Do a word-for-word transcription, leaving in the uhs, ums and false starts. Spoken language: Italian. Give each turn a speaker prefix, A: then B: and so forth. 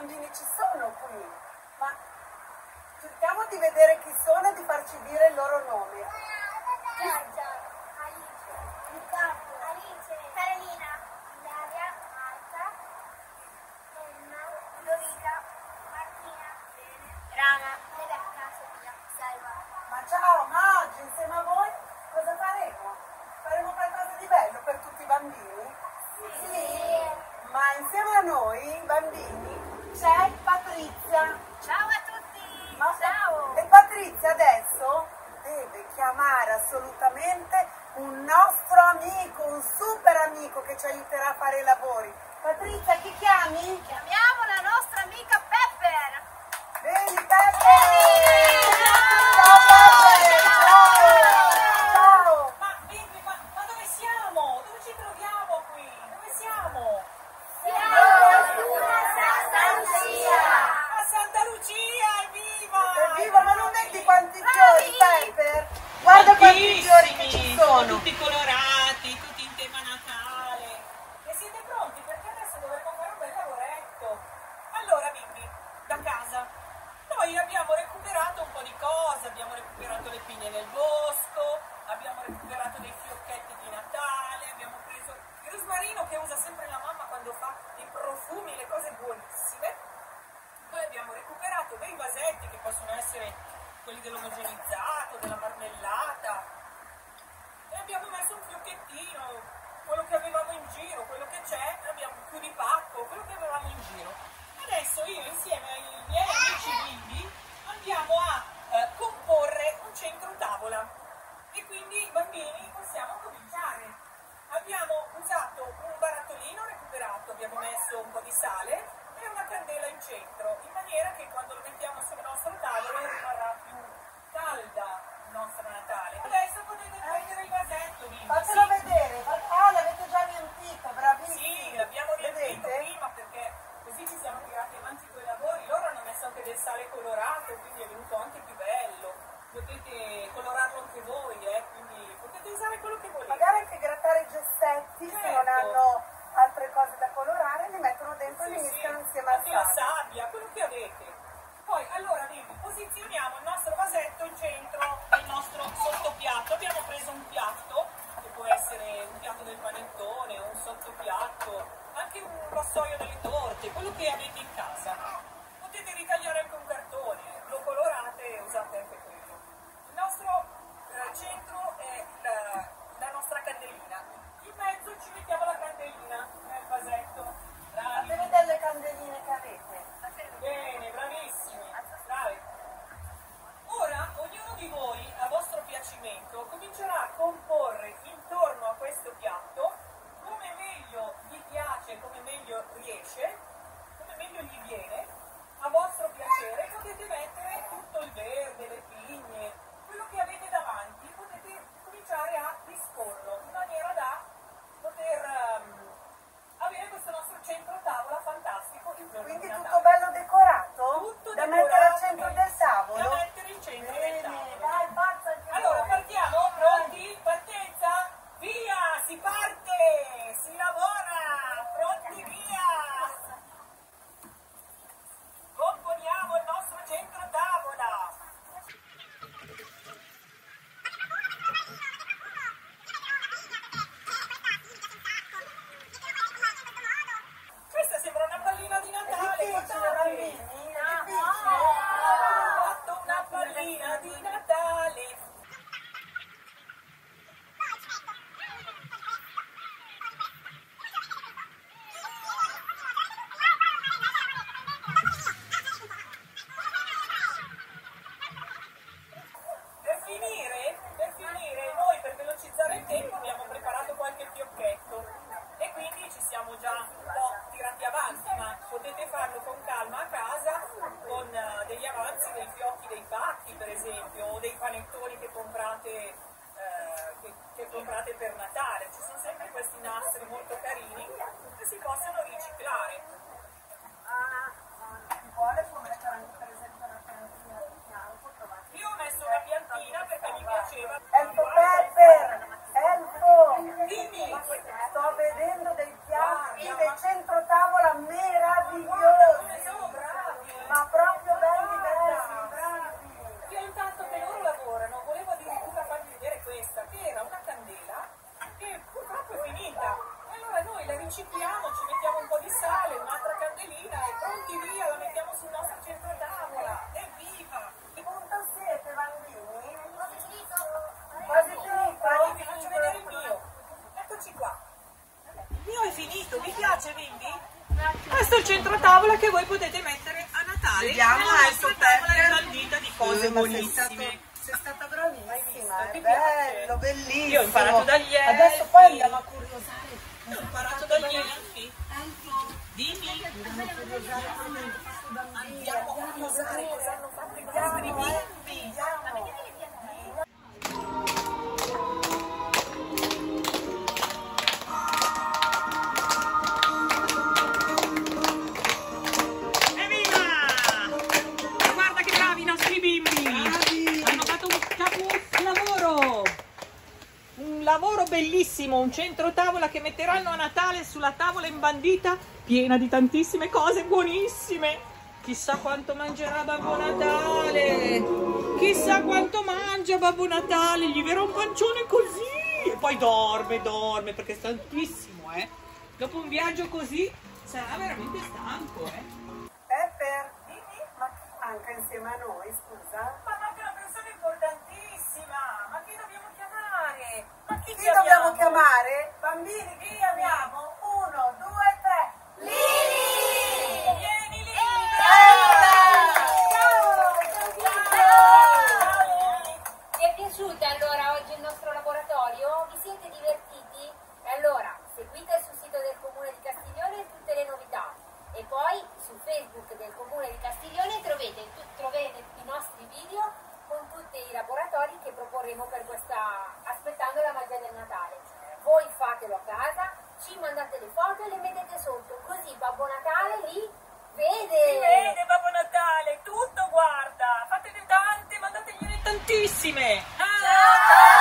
A: bambini ci sono qui, ma cerchiamo di vedere chi sono e di farci dire il loro nome.
B: Giorgio, Alice, Riccardo, Alice, Carolina, Ilaria, Marta, Emma, Ludovica, Martina, Rama, Rebecca, Sofia, Salva.
A: Ma ciao, ma oggi insieme a voi cosa faremo? Faremo qualcosa di bello per tutti i bambini? Sì. Sì. Ma insieme a noi, bambini, c'è Patrizia.
B: Ciao a tutti!
A: Ma-
B: Ciao!
A: E Patrizia adesso deve chiamare assolutamente un nostro amico, un super amico che ci aiuterà a fare i lavori. Patrizia, chi chiami?
B: Chiamiamo la nostra amica Pepper!
A: Vedi, Peppe! Ciao, Peppe! Ciao! Ciao!
C: Ma, Bibi, ma, ma dove siamo? Dove ci troviamo qui? Dove siamo? A Santa Lucia, evviva!
A: Evviva, ma non vedi quanti fiori, Peppe? Guarda quanti fiori che ci
C: Tantissimi,
A: sono!
C: tutti colorati, tutti in tema Natale. E siete pronti? Perché adesso dovremo fare un bel lavoretto. Allora, Bibi, da casa, noi abbiamo recuperato un po' di cose, abbiamo recuperato le pigne nel bosco, abbiamo recuperato dei fiocchetti di Natale, abbiamo preso il rosmarino che usa sempre la mamma quando fa i profumi, le cose buonissime. Poi abbiamo recuperato dei vasetti che possono essere quelli dell'omogenizzato, della marmellata, e abbiamo messo un fiocchettino, quello che avevamo in giro, quello che c'è, abbiamo più di pacco, quello che avevamo in giro. Adesso io insieme ai miei amici bimbi andiamo a eh, comporre un centro tavola e quindi bambini possiamo cominciare. Abbiamo usato un barattolino recuperato, abbiamo messo un po' di sale e una candela in centro, in maniera che quando lo mettiamo sul nostro tavolo rimarrà più calda il nostro Natale. Adesso potete prendere il vasetto, bimbi.
A: Fatelo
C: Sì.
A: vedere! Ah, l'avete già riempito, bravissimi!
C: Sì, l'abbiamo riempito
A: Vedete?
C: prima perché così ci siamo tirati avanti con i lavori. Loro hanno messo anche del sale colorato, quindi è venuto anche più bello. Potete colorarlo anche voi, eh? Quindi potete usare quello che volete.
A: Magari anche grattare i gessetti, se non
C: Certo.
A: hanno altre cose da colorare, li mettono dentro e
C: Sì,
A: li
C: sì,
A: mischiano insieme al
C: anche la
A: sale.
C: sabbia, quello che avete. Poi, allora, Bibi, posizioniamo il nostro vasetto in centro del nostro sottopiatto. Abbiamo preso un piatto, che può essere un piatto del panettone, un sottopiatto, anche un vassoio delle torte, quello che avete in casa. Potete ritagliare anche un cartone, lo colorate e usate anche quello. Il nostro eh, centro è la, la nostra candelina. In mezzo ci mettiamo la candelina nel vasetto. Bravi.
A: Fate vedere le candeline che avete.
C: Bene, bravi che voi potete mettere a Natale.
A: Vediamo
C: nella
A: adesso
C: vostra tavola
A: Pepper.
C: imbandita di cose
A: Sì, ma sei
C: buonissime.
A: stato- Sei stata bravissima,
C: Ti
A: è
C: piace?
A: bello, bellissimo.
C: Io ho imparato dagli elfi.
A: Adesso poi andiamo a curiosare.
C: Io ho imparato dagli elfi. Dimmi.
A: Andiamo a curiosare come hanno fatto i bambini.
C: Andiamo a curiosare cosa hanno fatto i nostri bimbi.
A: Andiamo.
C: Evviva! Guarda che bravi i nostri bimbi!
A: Bravi!
C: Hanno fatto un capolavoro! Un lavoro bellissimo, un centro tavola che metteranno a Natale sulla tavola imbandita piena di tantissime cose buonissime. Chissà quanto mangerà Babbo Natale! Chissà quanto mangia Babbo Natale! Gli verrà un pancione così! E poi dorme, dorme perché è stanchissimo, eh! Dopo un viaggio così sarà veramente stanco, eh!
A: Pepper, ma chi manca insieme a noi, scusa?
C: Ma manca una persona importantissima! Ma chi dobbiamo chiamare? Ma chi,
A: Chi dobbiamo chiamare? Bambini, chi chiamiamo? Uno, due, tre.
C: Lili! Vieni Lili!
B: Vi è piaciuto allora oggi il nostro laboratorio? Vi siete divertiti? E allora seguite sul sito del Comune di Castiglione tutte le novità e poi su Facebook del Comune di Castiglione trovate, trovate i nostri video con tutti i laboratori che proporremo per questa aspettando la magia del Natale. Voi fatelo a casa, ci mandate le foto e le mettete sotto, così Babbo Natale li vede.
C: Si vede Babbo Natale, tutto guarda! Fatene tante, mandategliene tantissime! Ah!
B: Ciao!